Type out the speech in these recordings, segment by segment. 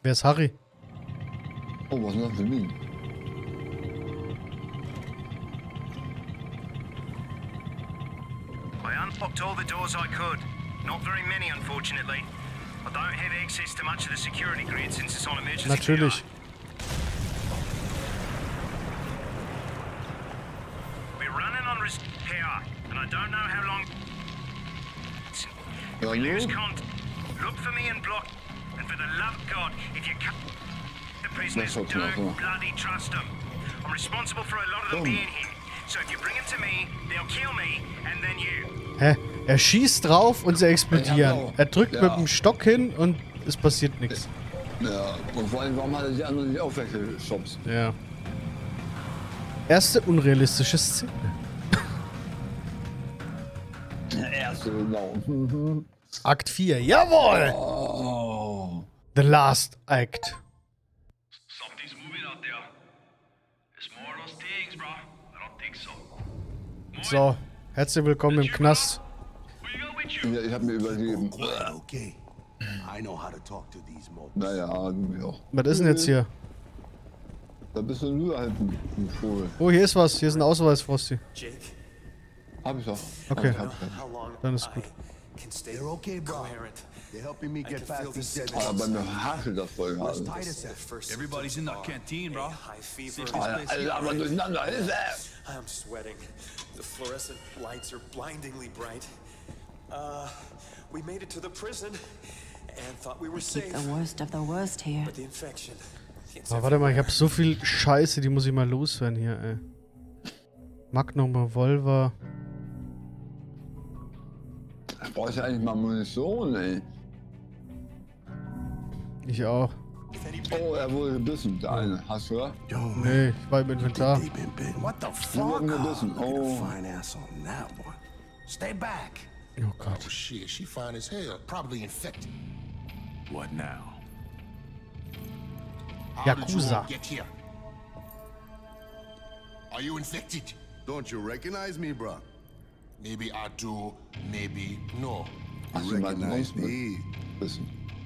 Wer ist Harry? Oh, was ist das für mich? I unlocked all the doors I could. Not very many, unfortunately. I don't have access to much of the security grid since it's on emergency. Natürlich. We're running on power, and I don't know how long. If Ja, we lose no. contact, look for me and block. And for the love of God, if you cut the prisoners, That's okay, don't yeah. bloody trust them. I'm responsible for a lot of them being here. So if you bring them to me, they'll kill me, and then you. Hä? Er schießt drauf und sie explodieren. Ja, Er drückt ja. mit dem Stock hin und es passiert nichts. Ja, und vor allem, warum hat er die anderen nicht auch weggeschubst? Ja. Erste unrealistische Szene. Der erste, genau. Akt 4. Jawohl! Oh. The Last Act. Something's moving out there. It's more of those things, bro. I don't think so. So, herzlich willkommen im Knast. Who you got with you? Ja, ich hab mir übergeben. Quiet, okay? I know how to talk to these mobs. Naja, du mir auch. Was ist denn jetzt hier? Da bist du nur halt ein Vogel. Oh, hier ist was. Hier ist ein Ausweis, Frosty. Jake, Hab ich doch. Okay. Hab ich. how long Dann ist gut. I can stay They're okay, bro. coherent. They're helping me get can past feel these this dead Aber bei mir hakelt das voll Where's gerade. Titus The at? first Everybody's in the symptoms are canteen, bro. a high fever. Alter, aber durcheinander ist er. I'm sweating. The fluorescent lights are blindingly bright. We made it to the prison and thought we were Keep safe. the worst of the worst here. But the infection. It's Oh, warte mal, ich habe so viel Scheiße, die muss ich mal loswerden hier, ey. Magnum Revolver. Ich brauche ja eigentlich mal Munition, ey. Ich auch. Oh, er wurde gebissen, der eine. Hast du gehört? Yo, man, Nee, ich war im Inventar. they've been bitten. What the Wir fuck? wurden gebissen. Look at Oh. the fine ass on that one. Stay back. Oh Gott. Oh shit, she fine as hell. Probably infected. What now? How did you Yakuza. all get here? Are you infected? Don't you recognize me, bro? Maybe I do, maybe no. Hast You du mal recognize uns mit me? bissen?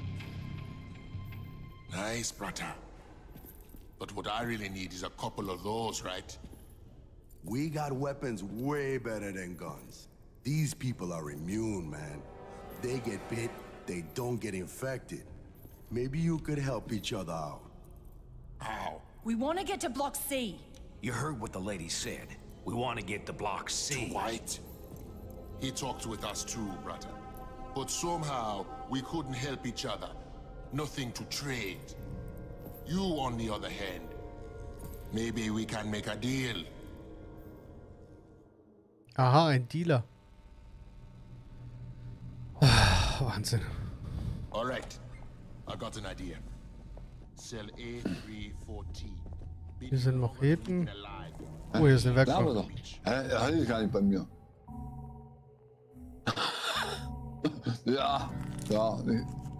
Nice, brother. But what I really need is a couple of those, right? We got weapons way better than guns. These people are immune, man. They get bit, they don't get infected. Maybe you could help each other out. How? We want to get to Block C. You heard what the lady said. We want to get to Block C. White? He talked with us too, brother. But somehow, we couldn't help each other. Nothing to trade. You, on the other hand, maybe we can make a deal. Aha, ein Dealer. Ah, Wahnsinn. All right, I got an idea. Sell A34T. Hier sind Macheten. Oh, hier ist eine Da haben wir Werkbank. doch. Hä? Er hat ich gar nicht bei mir. Ja, ja, nee.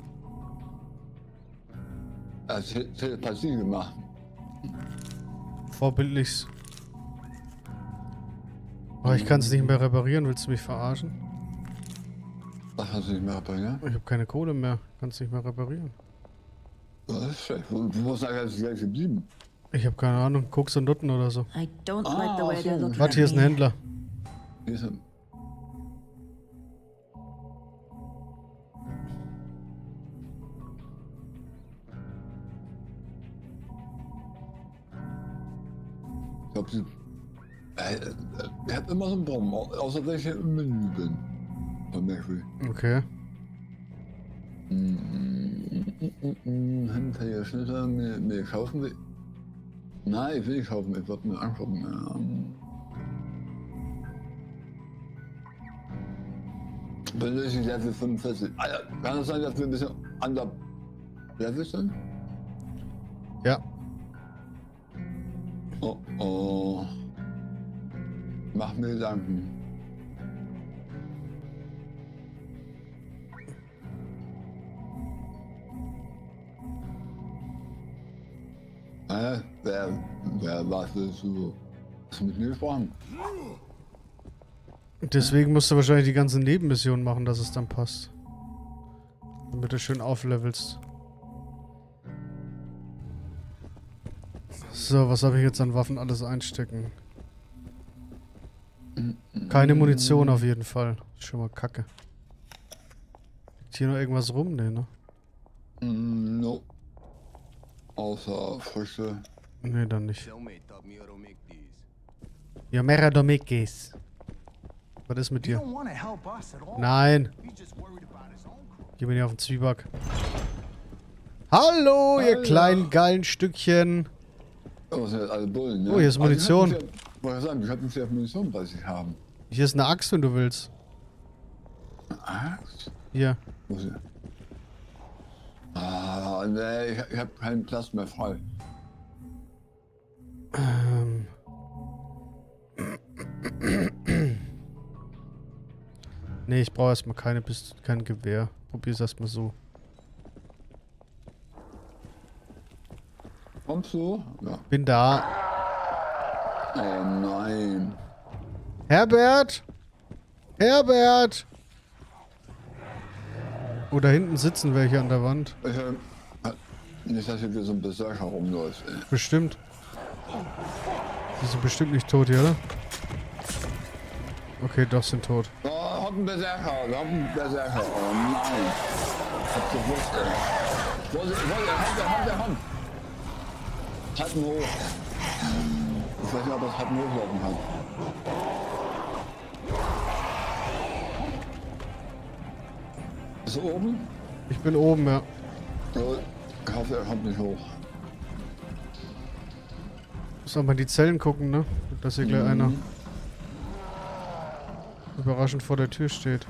Er hat Telepathie gemacht. Vorbildlich. Oh, ich kann es nicht mehr reparieren. Willst du mich verarschen? Das kannst du nicht mehr reparieren. Ich habe keine Kohle mehr. Kannst nicht mehr reparieren. Das ist schlecht. Wo ist eigentlich gleich geblieben? Ich habe keine Ahnung. Koks und Nutten oder so. I don't like the way they're looking Warte, at hier ist ein me. Händler. Hier ist ein... Ich glaube, er hat immer so einen Baum, außer dass ich im Menü bin. Von Mercury. Okay. Hinterher Schnitter, mir kaufen will. Nein, ich will nicht kaufen, ich wollte mir angucken. Benötige Level 45. Alter, kann es sein, dass wir ein bisschen under Level sind? Ja. Oh oh. Mach mir Gedanken. Wer was willst du? Hast du mit mir gesprochen? Deswegen musst du wahrscheinlich die ganzen Nebenmissionen machen, dass es dann passt. Damit du schön auflevelst. So, was habe ich jetzt an Waffen alles einstecken? Keine Munition auf jeden Fall. Ist schon mal kacke. Liegt hier noch irgendwas rum? Nee, ne? No. Außer Früchte. Nee, dann nicht. Yomera Domikis. Was ist mit dir? Nein. Geh mir nicht auf den Zwieback. Hallo, ihr kleinen geilen Stückchen. Oh, das sind jetzt alle Bullen, ne? Oh, hier ist Munition. Ich wollte sagen, wir hatten sehr Munition bei sich haben. Hier ist eine Axt, wenn du willst. Eine Axt? Hier. Wo ist sie? Ah, ne, ich hab keinen Platz mehr frei. Nee, ich brauche erstmal kein Gewehr. Probier's erstmal so. Kommst du? Ja. Bin da. Oh nein. Herbert! Herbert! Oh, da hinten sitzen welche an der Wand. Nicht, dass hier wieder so ein Berserker rumläuft, ey. Bestimmt. Die sind bestimmt nicht tot hier, oder? Okay, doch, sind tot. Oh, hab einen Berserker, wir haben einen Berserker. Oh nein. Hab's gewusst, ey. Hand. Halten hoch. Ich weiß nicht, ob das Halten hochlaufen kann. Bist du oben? Ich bin oben, ja. So, ich hoffe, er kommt nicht hoch. Muss auch mal in die Zellen gucken, ne? Dass hier gleich einer überraschend vor der Tür steht.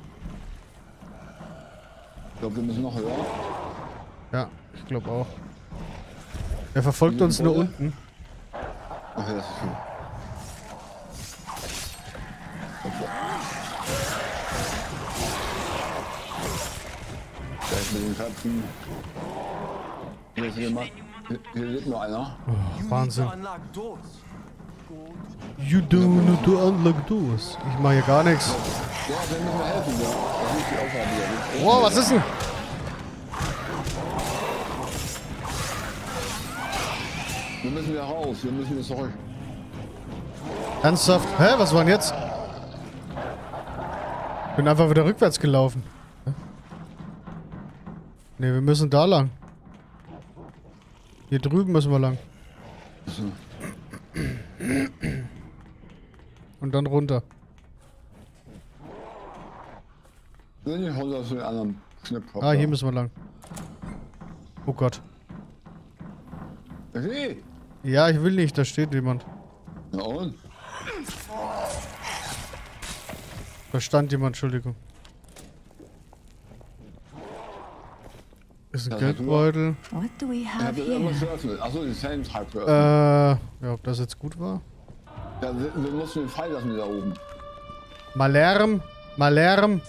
Ich glaube, wir müssen noch höher. Ja, ich glaube auch. Er verfolgt uns nur unten. Okay, das ist gut. Gleich mit den Köpfen. Hier lebt nur einer. Oh, Wahnsinn. You do not to unlock doors. Ich mache hier gar nichts. Ja, wir müssen helfen, ja. Das ist die Aufgabe hier. Wow, was ist denn? Wir müssen wieder raus, wir müssen wieder zurück. Ernsthaft? Hä, was war denn jetzt? Bin einfach wieder rückwärts gelaufen. Ne, wir müssen da lang. Hier drüben müssen wir lang. So. Und dann runter. Wenn ich hol das für den anderen Schnippkopf. Ah, hier müssen wir lang. Oh Gott. Okay. Ja, ich will nicht, da steht jemand. Na und? Da stand jemand, Entschuldigung. Ist ein Das Geldbeutel. What do we Ich have hab irgendwas here? geöffnet. Achso, die Zellen treibt geöffnet. Ja, ob das jetzt gut war? Ja, wir mussten den Pfeil lassen da oben. Malerm. Malerm.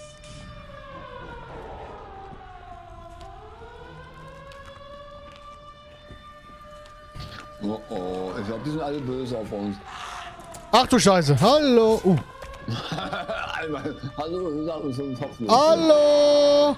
Oh oh, ich glaube, die sind alle böse auf uns. Ach du Scheiße, hallo. Einmal, hallo, wir sagen uns so einen Kopf. Hallo.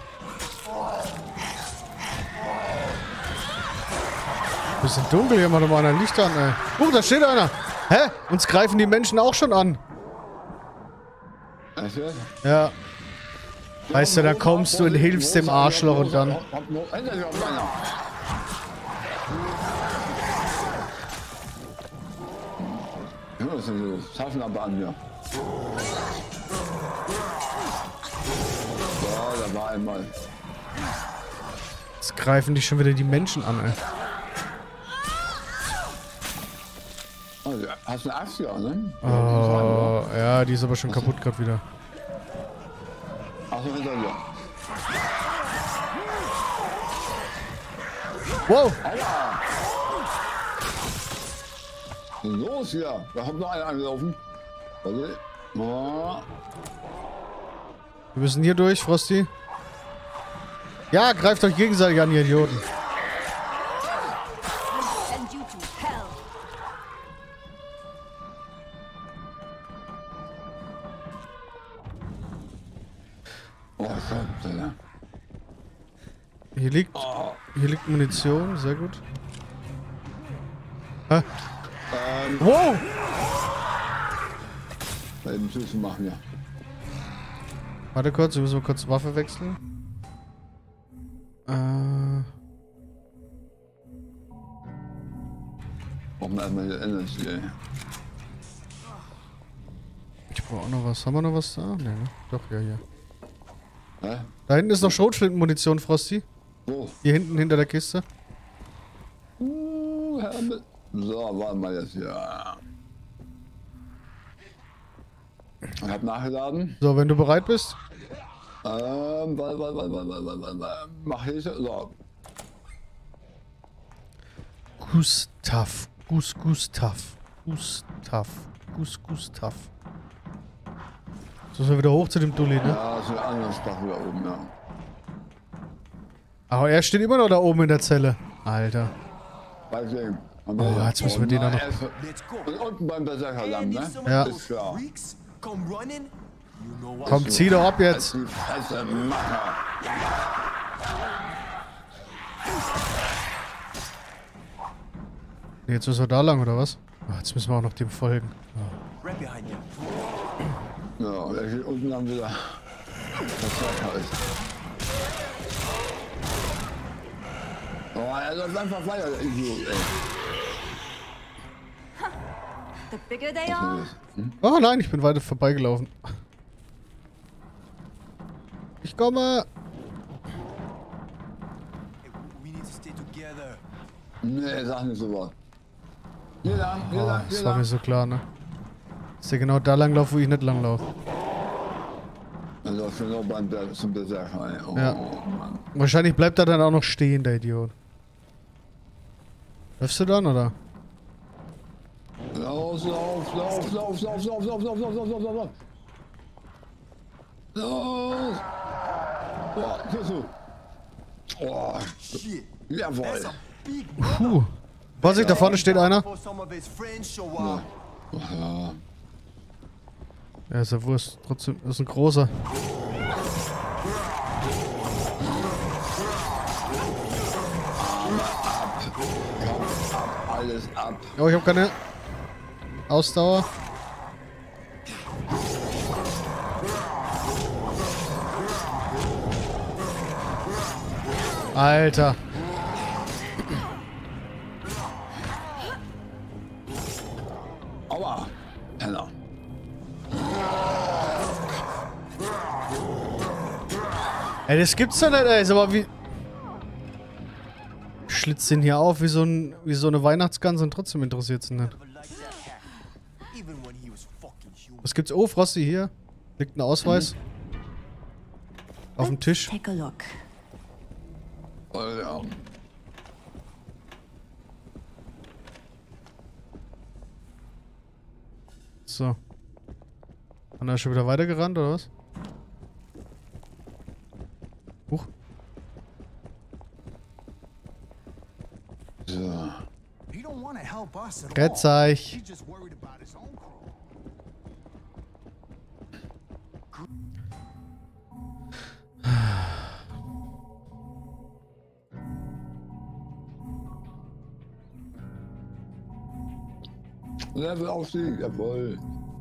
Bisschen dunkel, hier mal einer Licht an, ey. Da steht einer. Hä? Uns greifen die Menschen auch schon an. Echt? Ja. Weißt du, dann kommst du und hilfst dem Arschloch und dann... Ja, was ist denn los? Taschenlampe an mir. So, da war einmal. Jetzt greifen die schon wieder die Menschen an, ey. Oh, hast du eine Axt ja, ne? Oh, ja, die ist aber schon kaputt gerade wieder. Achso, hinter dir. Wow! Alter! Was ist los hier? Da kommt noch einer angelaufen. Warte. Oh. Wir müssen hier durch, Frosty. Ja, greift euch gegenseitig an, ihr Idioten. Send you to hell. Oh Gott, Alter. Hier liegt Munition, sehr gut. Hä? Wow! Eben Süßen machen, ja. Warte kurz, wir müssen kurz Waffe wechseln. Brauchen wir erstmal hier Energy, ey. Ich brauche auch noch was. Haben wir noch was da? Nee, ne? Doch, ja, hier. Hä? Da hinten ist noch Schrotflintenmunition, Frosty. Wo? Hier hinten, hinter der Kiste. Herr so, warte mal jetzt hier. Ich hab nachgeladen. So, wenn du bereit bist. Mach ich so. Gustav. Gustav. So, sind wir wieder hoch zu dem Dulli, ne? Ja, ist ein anderes Dach wieder oben, ja. Aber er steht immer noch da oben in der Zelle. Alter. Deswegen. Oh, jetzt müssen wir den da noch... Und unten beim Berserker lang, ne? Ja. Ist klar. Komm, zieh doch ab jetzt. Die Fresse, Macher. Nee, jetzt müssen wir da lang, oder was? Oh, jetzt müssen wir auch noch dem folgen. Ja, der geht unten dann wieder. Berserker ist. Oh, er läuft einfach weiter, der Idiot, ey. The bigger they are, Oh nein, ich bin weiter vorbeigelaufen. Ich komme. Nee, sag nicht so was. Hier lang, hier Oh, lang, hier das war mir lang. so klar, ne? Dass der genau da lang läuft, wo ich nicht lang laufe. Also genau beim zum Berserker, ey. Oh, Ja. Mann. Wahrscheinlich bleibt er dann auch noch stehen, der Idiot. Läufst du dann, oder? Lauf. Los! Boah, kriegst du. Oh, jawohl. Puh. Vorsicht, da vorne steht einer. Ja. Ja, ist ja Wurst. Trotzdem, ist ein großer. Alles ab. Oh, ich habe keine Ausdauer. Alter. Aua. Penner. Ey, das gibt's doch nicht, ey. Ist aber wie... Schlitzt den hier auf wie so eine Weihnachtsgans und trotzdem interessiert's ihn nicht. Was gibt's? Oh, Frosty, hier. Liegt ein Ausweis. Auf dem Tisch. Take a look. Oh, ja. So. Und er ist schon wieder weitergerannt, oder was? Huch. So. Rettzeich. Levelaufstieg, jawohl.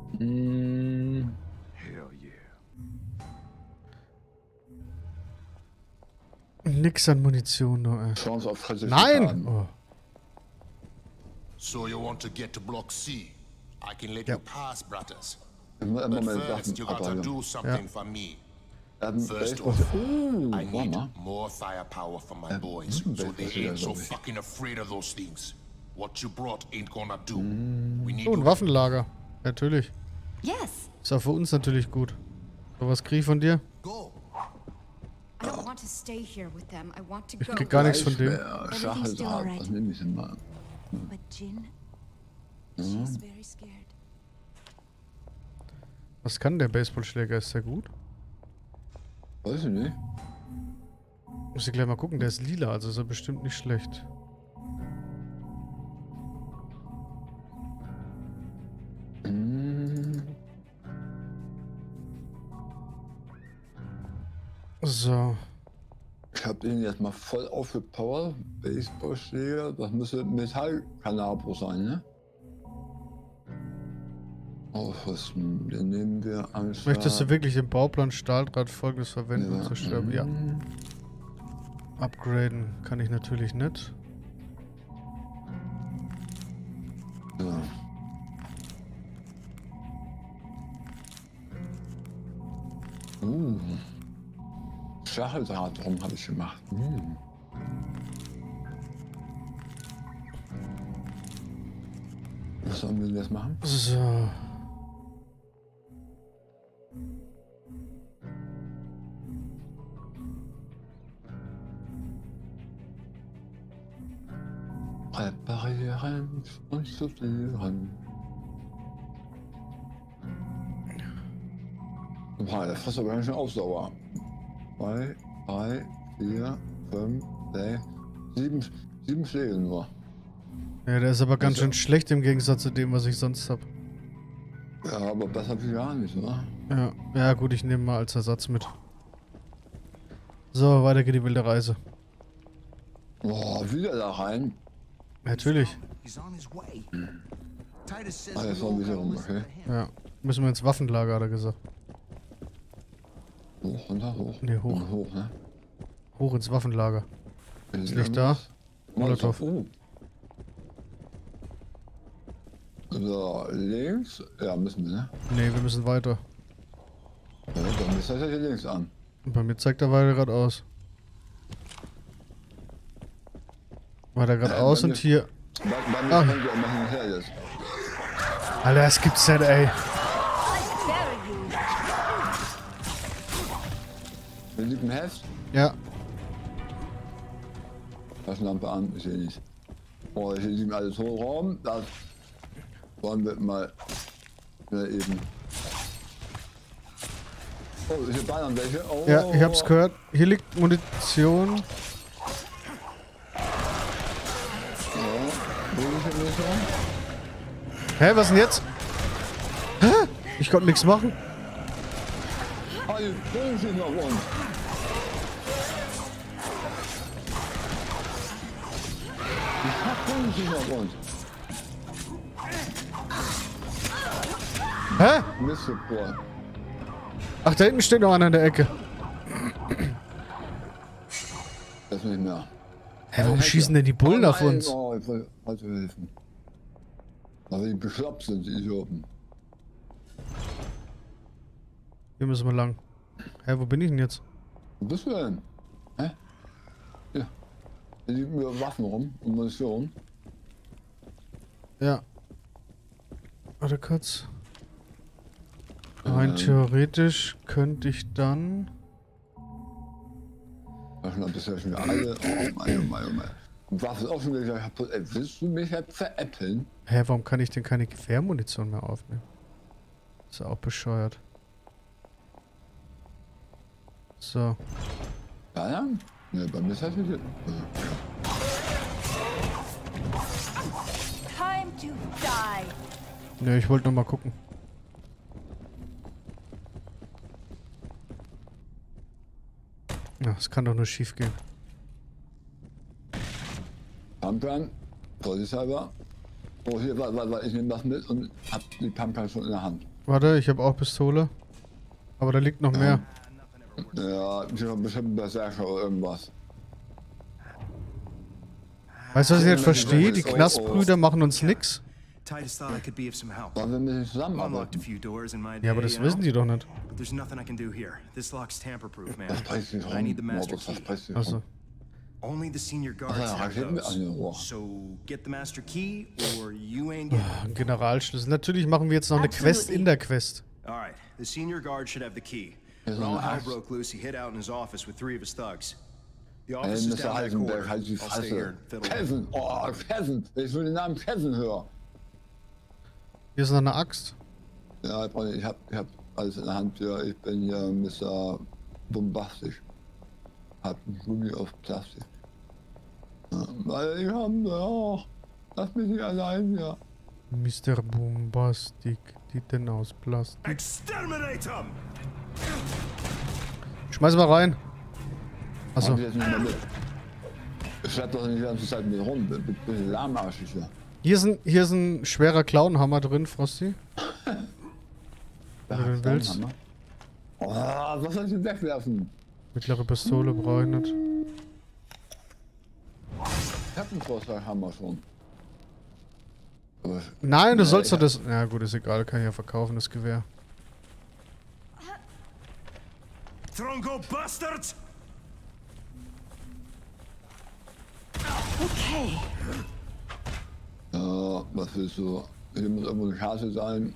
Nix an Munition, nur, ey. Chance auf Nein! Oh. So you want to get to Block C? I can let you pass, brothers. Moment, But first, you gotta aber, do something for me. First off, off, I need more firepower for my boys, so they ain't so fucking afraid of those things. What you brought ain't gonna do. We need Oh, ein Waffenlager. Natürlich. yes. Ist auch für uns natürlich gut. So, was krieg ich von dir? I don't want to stay here with them. I want to Ich go. krieg gar nichts von dem. Stacheldraht, was nehme ich denn mal? But Jin, she's very scared. Was kann der Baseballschläger? Ist der gut? Weiß ich nicht. Muss ich gleich mal gucken. Der ist lila, also ist er bestimmt nicht schlecht. So. Ich habe hab den jetzt mal voll aufgepowert. Baseballschläger, das müsste Metallkanabro sein, ne? Aufrüsten, den nehmen wir einfach. Möchtest du wirklich im Bauplan Stahldraht Folgendes verwenden und zerstören? Ja. Upgraden kann ich natürlich nicht. Ja. Stacheldraht, warum habe ich gemacht? Was sollen wir denn jetzt machen? So. Reparieren und studieren. Boah, der frisst aber ganz schön auf, sauer. 2, 3, 4, 5, 6, 7 Schläge nur. Ja, der ist aber ganz schön schlecht im Gegensatz zu dem, was ich sonst habe. Ja, aber besser wie gar nicht, ne? Ja, ja gut, ich nehme mal als Ersatz mit. So, weiter geht die wilde Reise. Boah, wieder da rein. Natürlich. Ah, jetzt war wieder rum, okay. Ja, müssen wir ins Waffenlager, hat er gesagt. Hoch, runter, hoch. Ne, hoch. Hoch, ne? Hoch ins Waffenlager. Ist Licht da? Molotov. So, links. Ja, müssen wir, ne? Ne, wir müssen weiter. Ja, dann ist das ja hier links an. Und bei mir zeigt er weiter geradeaus. Weiter geradeaus und hier. Bei mir können wir auch mal hinterher jetzt. Alter, das gibt's nicht, ey. Wir liegen im Heft. Ja. Taschenlampe an, ich sehe nicht. Oh, hier liegen alle Torraum. Das wollen wir mal eben. Oh, hier ballern welche. Oh. Ja, ich hab's gehört. Hier liegt Munition. Hä, was denn jetzt? Hä? Ich konnte nichts machen. Alle Böse nach uns. Ich hab Böse nach uns. Hä? Mistgeboren. Ach, da hinten steht noch einer in der Ecke. Das nicht mehr. Hä, warum schießen denn die Bullen auf uns? Oh, ich wollte helfen. Aber die beschlappt sind, die Idioten. Hier müssen wir lang. Hä, wo bin ich denn jetzt? Wo bist du denn? Hä? Hier. Hier liegen mir Waffen rum und Munition. Ja. Warte kurz. Rein theoretisch könnte ich dann... Da schon bisher schon wieder alle. Oh mein. Waffe ist auch schon wieder kaputt. Ey, willst du mich jetzt veräppeln? Hä, warum kann ich denn keine Gewehrmunition mehr aufnehmen? Ist ja auch bescheuert. So. Ja? Ne, bei mir ist das wieder. Time to die. Ne, ich wollte noch mal gucken. Ja, es kann doch nur schief gehen. Pumpgun, vorsichtshalber. Oh, hier, warte, ich nehme das mit und hab die Pumpgun schon in der Hand. Warte, ich habe auch Pistole. Aber da liegt noch mehr. Ja, ich habe bestimmt Berserker oder irgendwas. Weißt du, was ich nicht verstehe? Die Knastbrüder machen uns nix. Titus thought I could be of some help. Wollen wir mit denen zusammenarbeiten? Unlocked a few doors in my day, Ja, aber das you wissen know? die doch nicht. But there's nothing I can do here. This lock's tamper-proof, man. Das presst sich I need the rum, master Morbus, das key. presst sich Achso. rum. Only the senior guards ja, have Raketen mit those. an den Rohr. So get the master key or you ain't getting it. Ein Generalschlüssel. Natürlich machen wir jetzt noch eine Quest in der Quest. All right, the senior guard should have the key. Hier ist When all noch eine hell Axt. broke loose, he hid out in his office with 3 of his thugs. The Ey, office is Mr. down that Heisenberg, corner. halt die I'll stay here Fresse. and fiddle. Pheasant, oh, Pheasant. Ich will den Namen Pheasant hören. Hier ist noch eine Axt. Ja, ich hab alles in der Hand hier. Ich bin hier Mr. Bombastisch. Hab ein Gummi auf Plastik. Ja, weil ich hab, ja, lass mich nicht allein hier. Mr. Bombastic. Die denn aus Plastik. Exterminate him! Schmeiß mal rein. Achso. Ich schlepp doch nicht die ganze Zeit mit rum. Bisschen lahmarschig hier. Hier ist ein schwerer Clownhammer drin, Frosty. Wenn du den willst. Oh, was soll ich denn wegwerfen? Mittlere Pistole brauche ich nicht. Ich hab einen Vorschlaghammer schon. Aber Nein, du sollst doch das... Ja gut, ist egal, kann ich ja verkaufen, das Gewehr. Trongo Bastards! Okay. ja, was willst du? Hier muss irgendwo eine Karte sein.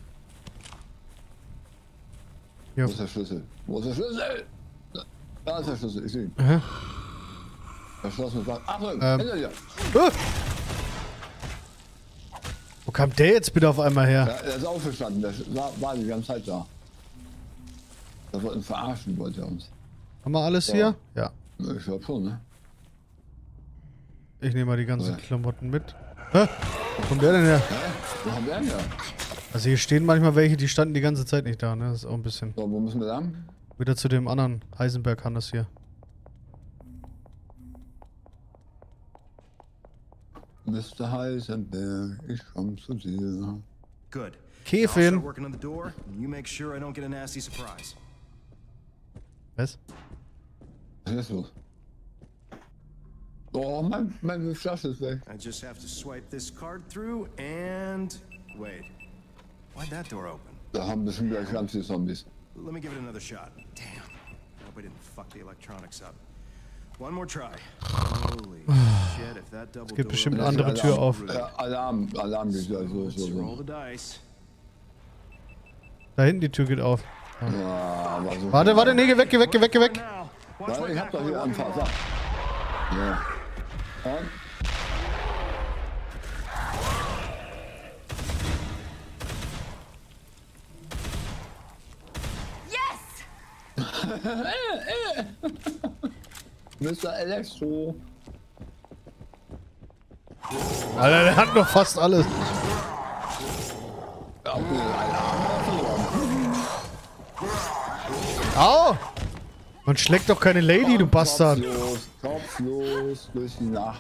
Ja. Wo ist der Schlüssel? Wo ist der Schlüssel? Da ist der Schlüssel, ich sehe ihn. Hä? Verschlossen. Achtung, hinter dir! Wo kam der jetzt bitte auf einmal her? Ja, er ist aufgestanden, der war die ganze Zeit da. Da wollten verarschen, wollte er uns. Haben wir alles hier? Ja. Ich glaube schon, ne? Ich nehme mal die ganzen Klamotten mit. Hä? Wo kommt der denn her? Hä? Wo haben wir denn her? Also hier stehen manchmal welche, die standen die ganze Zeit nicht da, ne? Das ist auch ein bisschen... So, wo müssen wir lang? Wieder zu dem anderen Heisenberg-Hannes hier. Mr. Heisenberg, ich komm zu dir. Good. Kevin. I'll start working on the door, and you make sure I don't get a nasty surprise. Was? Was ist los? Oh, meine Flasche ist weg. I just have to swipe this card through and... Wait. Why'd that door open? Da haben bestimmt gleich ganz viele Zombies. Let me give it another shot. Damn. Hope I didn't fuck the electronics up. One more try. Holy shit, if that double Geht door bestimmt eine opens, andere Tür auf. Alarm geht ja so. let's roll the dice. Da hinten die Tür geht auf. Ja, aber so. Warte, nee, geh weg. Now, watch Warte, my ich hab back doch while hier I einen walk Vater. Ja. Und? Mr. Elektro. Alter, der hat noch fast alles. Au! Man schlägt doch keine Lady, du Bastard. Kopflos durch die Nacht.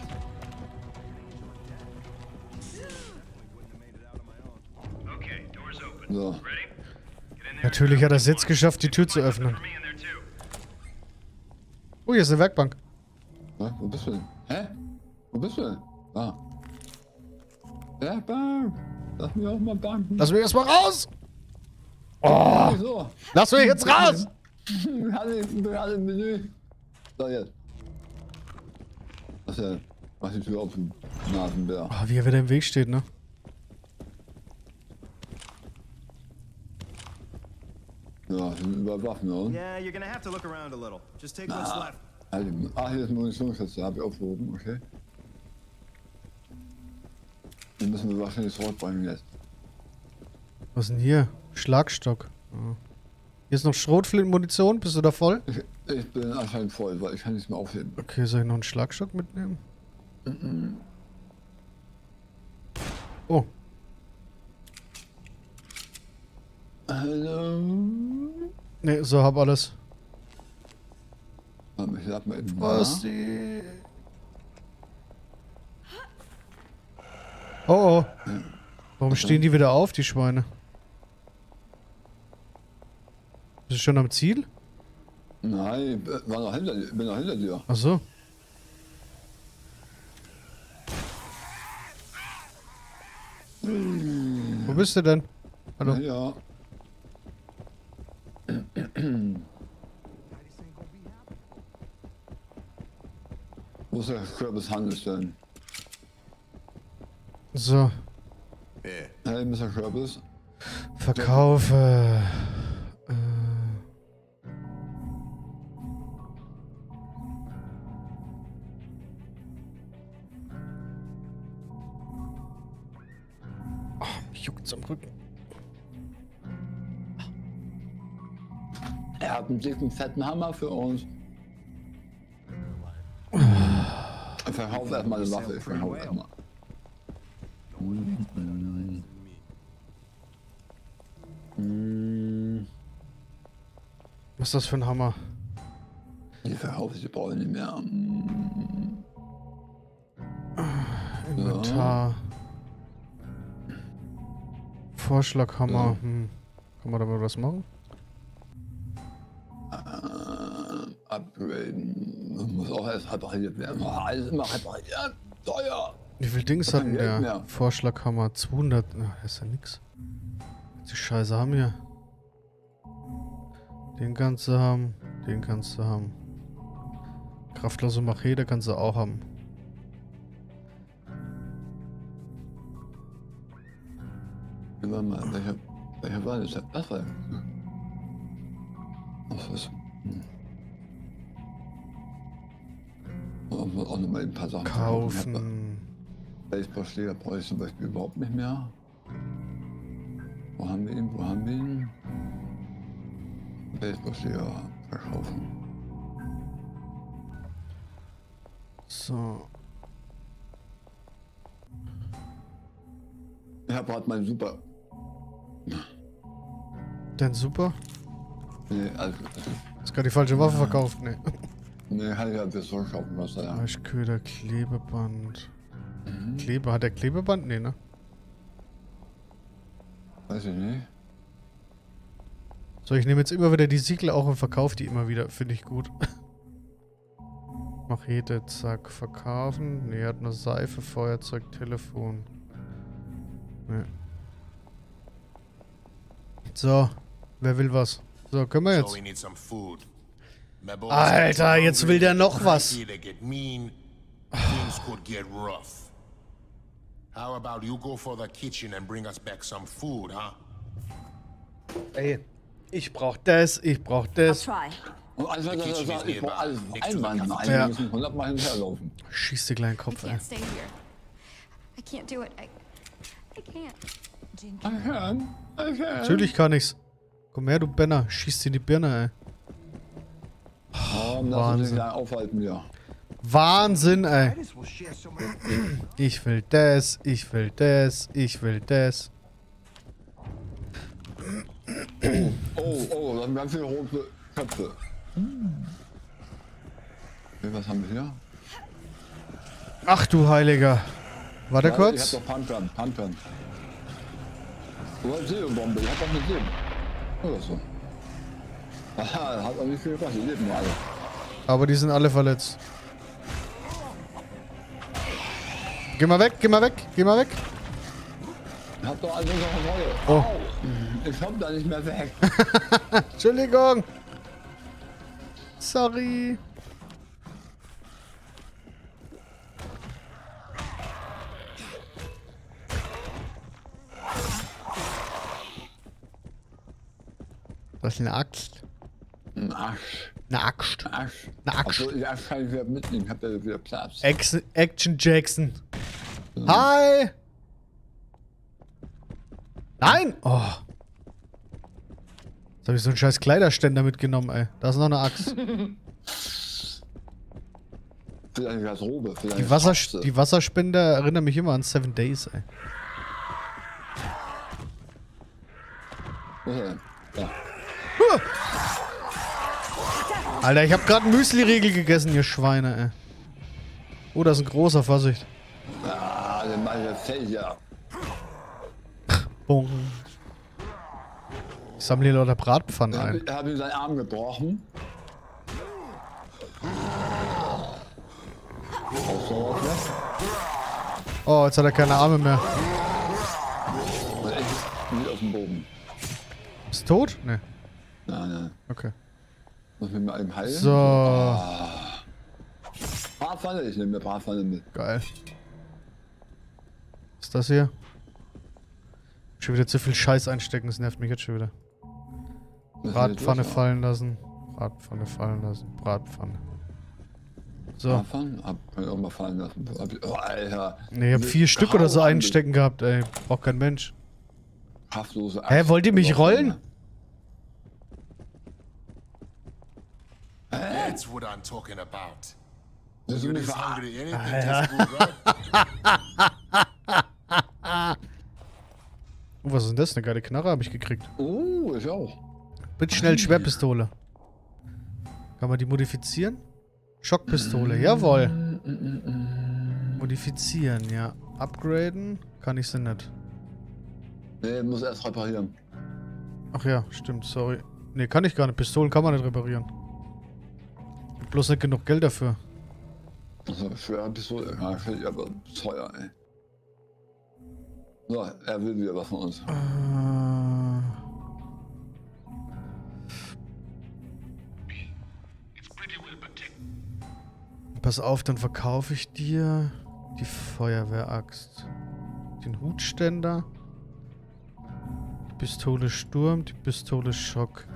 Okay, door's open. So. Ready? Get in there. Natürlich hat er es jetzt geschafft, die Tür zu öffnen. For me in there too. Oh, hier ist eine Werkbank. Ja, wo bist du denn? Hä? Wo bist du denn? Ah. Ja, Bank. Lass mich auch mal banken. Lass mich erstmal raus! Oh! So. Lass mich jetzt raus! Wir hatten ein Menü. So, jetzt. Was denn? Mach die Tür auf, du Nasenbär. Oh, wie er wieder im Weg steht, ne? Ja, wir sind überwacht, ne? Yeah, you're gonna have to look around a little. Just take what's left. Ah, hier ist ein Munitionsschatz, hab ich aufgehoben, okay. Den müssen wir wahrscheinlich zurückbringen jetzt. Was ist denn hier? Schlagstock. Oh. Hier ist noch Schrotflintenmunition. Bist du da voll? Ich bin anscheinend voll, weil ich kann nichts mehr aufheben. Okay, soll ich noch einen Schlagstock mitnehmen? Oh. Hallo? Ne, so hab alles. Ich sag mal eben. Was die? Oh. Warum stehen die wieder auf, die Schweine? Bist du schon am Ziel? Nein, ich bin noch hinter dir. Ach so. Wo bist du denn? Hallo. Ja. Wo ist der Kürbis Handelsstellen? So. Hey, Mr. Kürbis. Verkaufe. Oh, mich juckt's am Rücken. Er hat einen dicken, fetten Hammer für uns. Ich verkaufe erstmal eine Waffe. Ich verkaufe erstmal. Was ist das für ein Hammer? Die verkaufe ich brauche nicht mehr. Inventar. Vorschlaghammer. Kann man damit was machen? Upgraden. Das muss auch erst repariert werden. Alles immer repariert. Teuer. Wie viel Dings hat denn der Vorschlaghammer? 200. Na, das ist ja nix. Die Scheiße haben wir. Den kannst du haben. Den kannst du haben. Kraftlose Machete kannst du auch haben. Warte mal, welcher war das? Das war was ist? Auch noch mal ein paar Sachen kaufen. Baseballschläger brauche ich zum Beispiel überhaupt nicht mehr. Wo haben wir ihn? Wo haben wir ihn? Baseballschläger verkaufen. So. Ich habe gerade meinen Super. Dein Super? Nee, also. Hast gerade die falsche Waffe verkauft? Nee. Nee, kann ich ja das so kaufen, was da ja. Fleischköder, Klebeband. Kleber, hat der Klebeband? Nee, ne? Weiß ich nicht. So, ich nehme jetzt immer wieder die Siegel auch und verkaufe die immer wieder. Finde ich gut. Machete, zack, verkaufen. Nee, hat nur Seife, Feuerzeug, Telefon. Nee. So, wer will was? So, können wir jetzt. Alter, jetzt will der noch was. How about you go for the kitchen and bring us back some food, huh? Ey, ich brauch das, ich brauch das. Und einfach, ich brauch alles einwandern. Eigentlich müssen 100 Mal hinterherlaufen. Schieß dir kleinen Kopf, ey. I can't do it. I can't. Natürlich kann ich's. Komm her, du Benner. Schieß dir in die Birne, ey. Oh, Wahnsinn. Aufhalten, ja. Wahnsinn, ey. Ich will das, ich will das, ich will das. Oh, das sind ganz viele rote Köpfe. Okay, was haben wir hier? Ach du Heiliger. Warte kurz. Ich hab doch Pumpern. Du hast Silberbombe, ich hab doch nicht Leben. Oder so. Aha, hat auch nicht viel gebracht, die leben alle. Aber die sind alle verletzt. Geh mal weg, geh mal weg, geh mal weg. Ich hab doch alles unter Kontrolle. Oh. Ich komm da nicht mehr weg. Entschuldigung. Sorry. Was ist eine Axt? Ein Axt. Eine Axt. Eine Axt. Eine Axt. Obwohl, die Axt kann ich wieder mitnehmen. Ich hab da wieder Platz. Action Jackson. Hi! Nein! Oh. Jetzt habe ich so einen scheiß Kleiderständer mitgenommen, ey. Da ist noch eine Axt. Vielleicht Garderobe. Die Wasserspender erinnern mich immer an 7 Days, ey. Wo ist er denn? Ja. Alter, ich habe gerade einen Müsli-Riegel gegessen, ihr Schweine, ey. Oh, das ist ein großer, Vorsicht. Ah, den mach ich jetzt fertig, ja. Bong. Ich sammle hier lauter Bratpfannen ein. Er hat ihm seinen Arm gebrochen. Oh, jetzt hat er keine Arme mehr. Und er ist nicht auf dem Boden. Ist tot? Ne. Nein. Okay. Muss ich mit einem heilen? So. Bratpfanne, ich nehme mir Bratpfanne mit. Geil. Was ist das hier? Schon wieder zu viel Scheiß einstecken, das nervt mich jetzt schon wieder. Bratpfanne fallen lassen. Bratpfanne fallen lassen. Bratpfanne. So. Bratpfanne? Kann ich auch mal fallen lassen. Oh, Alter. Ne, ich hab 4 Stück oder so einstecken gehabt, ey. Braucht kein Mensch. Kraftlose Axt. Hä, wollt ihr mich rollen? That's what I'm talking about. Das ist nicht hungry. Anything tastes good, right? Oh, was ist denn das? Eine geile Knarre habe ich gekriegt. Oh, ich auch. Bitte schnell Schwerpistole. Kann Kann man die modifizieren? Schockpistole, jawohl. Modifizieren, ja. Upgraden kann ich sie nicht. Nee, muss erst reparieren. Ach ja, stimmt, sorry. Nee, kann ich gar nicht. Pistolen kann man nicht reparieren. Bloß nicht genug Geld dafür. Also, schwere Pistole. Ja, finde ich aber teuer, ey. So, er will wieder was von uns. Pass auf, dann verkaufe ich dir die Feuerwehraxt. Den Hutständer. Die Pistole Sturm, die Pistole Schock.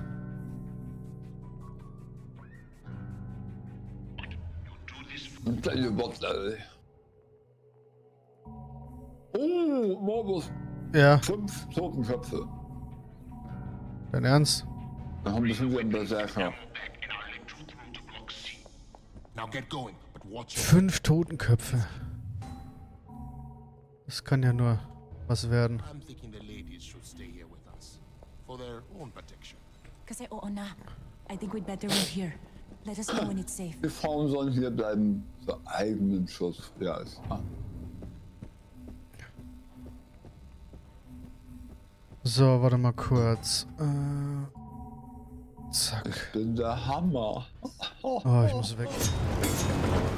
Ein kleiner Bot, ey. Oh, Morbus. Ja. 5 Totenköpfe. Dein Ernst? Wir haben bestimmt wieder einen Berserker. Now get going, but watch your 5 Totenköpfe. Das kann ja nur was werden. I'm thinking the ladies should stay here with us. For their own protection. Kasi oo na. I think we'd better wait here. Let us know when it's safe. Die Frauen sollen hier bleiben für eigenen Schutz. Ja, ist klar. So, warte mal kurz. Zack. Ich bin der Hammer. Oh, ich muss weg.